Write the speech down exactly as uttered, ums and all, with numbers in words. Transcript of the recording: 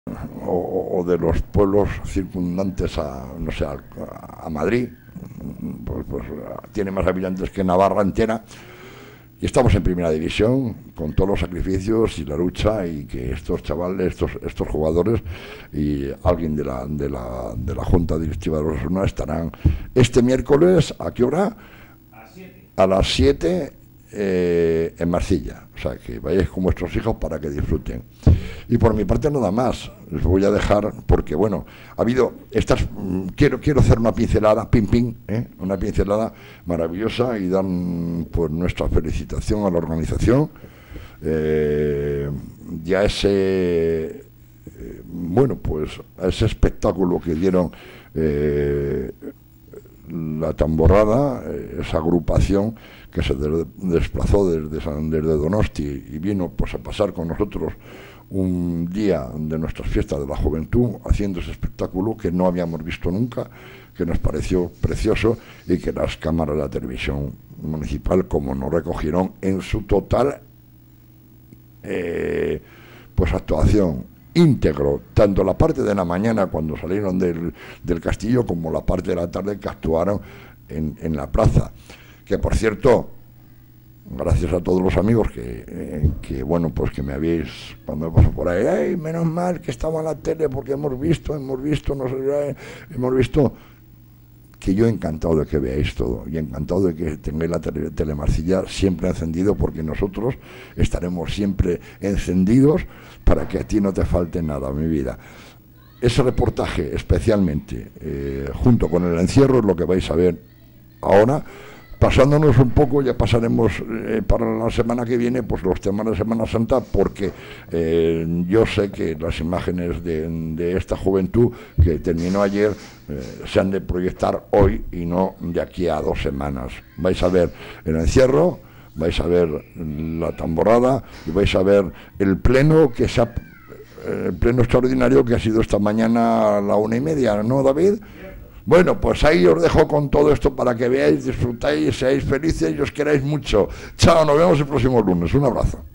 o, o de los pueblos circundantes a, no sé, a, a Madrid, pues, pues tiene más habitantes que Navarra entera. Y estamos en primera división con todos los sacrificios y la lucha, y que estos chavales, estos estos jugadores y alguien de la de la, de la Junta Directiva de Osasuna estarán este miércoles, ¿a qué hora? A las siete eh, en Marcilla. O sea, que vayáis con vuestros hijos para que disfruten. Y por mi parte nada más, les voy a dejar, porque bueno, ha habido estas, quiero quiero hacer una pincelada, pim pim, ¿eh? una pincelada maravillosa, y dar pues nuestra felicitación a la organización, eh, ya ese, eh, bueno, pues a ese espectáculo que dieron, eh, la tamborrada, esa agrupación que se de, desplazó desde, San, desde Donosti y vino pues a pasar con nosotros un día de nuestras fiestas de la juventud, haciendo ese espectáculo que no habíamos visto nunca, que nos pareció precioso, y que las cámaras de la televisión municipal, como nos recogieron en su total eh, pues actuación íntegro, tanto la parte de la mañana cuando salieron del, del castillo, como la parte de la tarde que actuaron en, en la plaza, que por cierto, gracias a todos los amigos que, eh, que bueno, pues que me habéis, cuando me paso por ahí, ¡ay, menos mal que estaba en la tele, porque hemos visto, hemos visto, no sé, eh, hemos visto! Que yo encantado de que veáis todo, y encantado de que tengáis la tele, Telemarcilla siempre encendido, porque nosotros estaremos siempre encendidos para que a ti no te falte nada, mi vida. Ese reportaje especialmente, eh, junto con el encierro, es lo que vais a ver ahora. Pasándonos un poco, ya pasaremos eh, para la semana que viene, pues los temas de Semana Santa, porque eh, yo sé que las imágenes de, de esta juventud que terminó ayer eh, se han de proyectar hoy y no de aquí a dos semanas. Vais a ver el encierro, vais a ver la tamborrada y vais a ver el pleno que se ha, el pleno extraordinario que ha sido esta mañana a la una y media, ¿no, David? Bueno, pues ahí os dejo con todo esto para que veáis, disfrutáis, seáis felices y os queráis mucho. Chao, nos vemos el próximo lunes. Un abrazo.